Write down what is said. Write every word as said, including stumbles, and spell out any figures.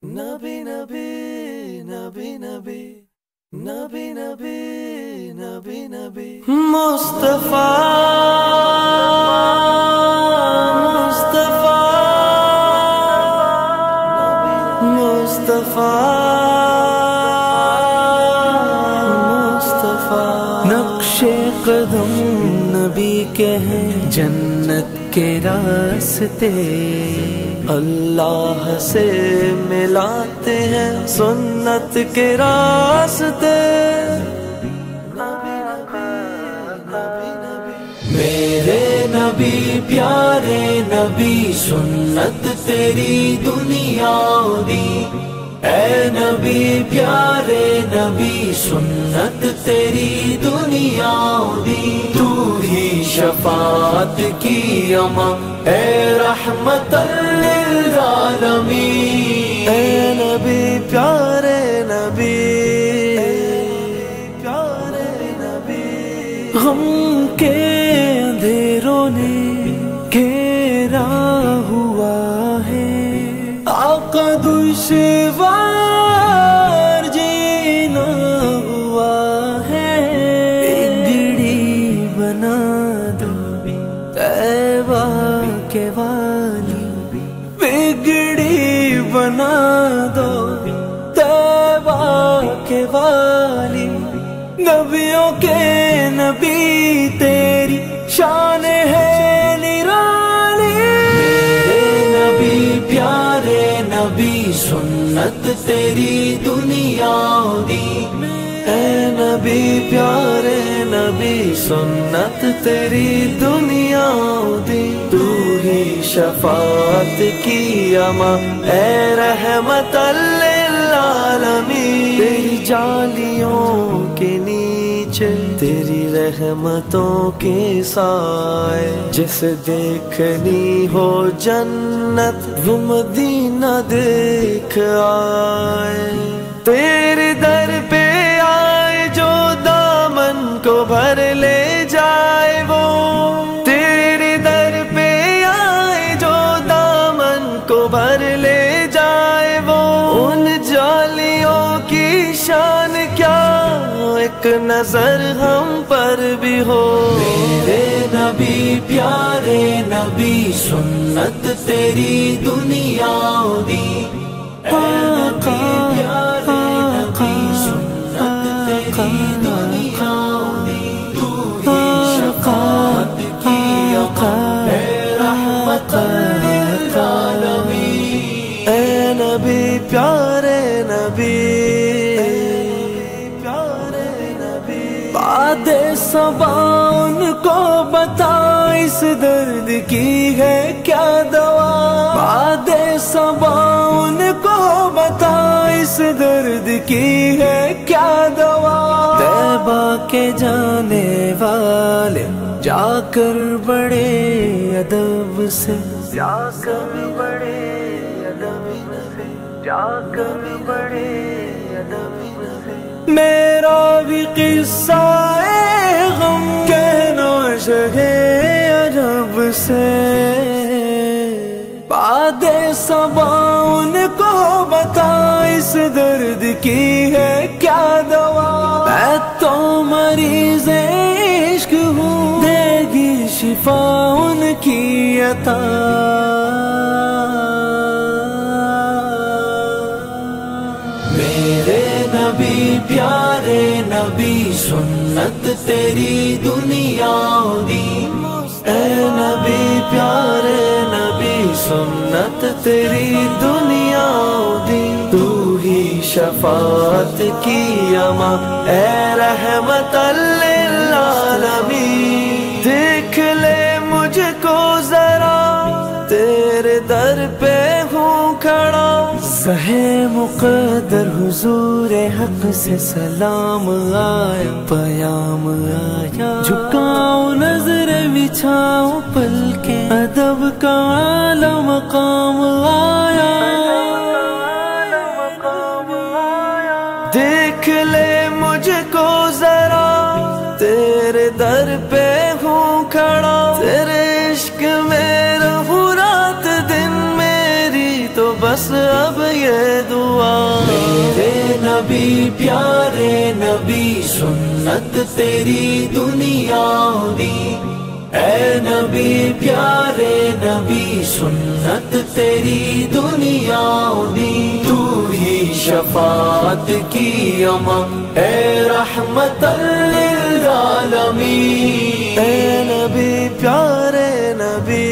نبی نبی نبی نبی نبی نبی نبی نبی مصطفیٰ مصطفیٰ مصطفیٰ مصطفیٰ نقش قدم نبی کے ہیں جنت کے راستے، اللہ سے ملاتے ہیں سنت کے راستے۔ میرے نبی پیارے نبی سنت تیری دنیا دی، اے نبی پیارے نبی سنت تیری دنیا دی، تو ہی شفاعت کی اماں اے رحمت للعالمین، اے نبی پیارے نبی پیارے نبی۔ غم کے اندھیروں نے گھیرا ہوا ہے، آقا دشوار جینا ہوا ہے، بگڑی بنا دو طیبہ کے والی، بگڑی بنا دو طیبہ کے والی، نبیوں کے نبی تیری شان ہے نرالی، میرے نبی پیارے نبی سنت تیری دنیا دی، اے نبی پیارے نبی سنت تیری دنیا دی، تو ہی شفاعت کی اماں اے رحمت للعالمین، تیری جالیوں کے نیچے تیری رحمتوں کے سائے، جسے دیکھنی ہو جنت وہ مدینہ دیکھ آئے، تیرے در پہ آئے جو دامن کو بھر لے جائے، وہ تیرے در پہ آئے جو دامن کو بھر لے جائے، وہ ان جالیوں کی شان کیا ایک نظر ہم پر بھی ہو، میرے نبی پیارے نبی سنت تیری دنیا دی، اے نبی پیارے نبی سنت تیری دنیا دی، تو ہی شفاعت کی اماں اے رحمت للعالمین، اے نبی پیارے نبی باد صبا ان کو بتا اس درد کی ہے کیا دوا، باد صبا ان کو بتا اس درد کی ہے کیا دوا، طیبہ کے جانے والے جا کر بڑے ادب سے، جا کر بڑے ادب سے، جا کر بڑے ادب سے، میرا بھی قصہ ہے غم کہنا شہے عجب سے، باد صبا ان کو بتا اس درد کی ہے کیا دوا، میں تو مریض عشق ہوں دے گی شفا ان کی عطا، میرے نبی پیارے نبی سنت تیری دنیا دی، اے نبی پیارے نبی سنت تیری دنیا دی، تو ہی شفاعت کی اماں اے رحمت للعالمین، دیکھ لے مجھ کو ذرا تیرے در پہ ہوں کھڑا، سہے مقدر حضور حق سے سلام آیا، پیام آیا، جھکاؤں نظر بچھاؤں پل کے ادب کا اعلیٰ مقام آیا، دیکھ لے مجھ کو ذرا تیرے در پہ ہوں کھڑا، تیرے عشق میں رہوں رات دن میری تو بس اب یہ دعا، میرے نبی پیارے نبی سنت تیری دنیا دی، اے نبی پیارے نبی سنت تیری دنیا دی، تو ہی شفاعت کی اماں اے رحمت للعالمین، اے نبی پیارے نبی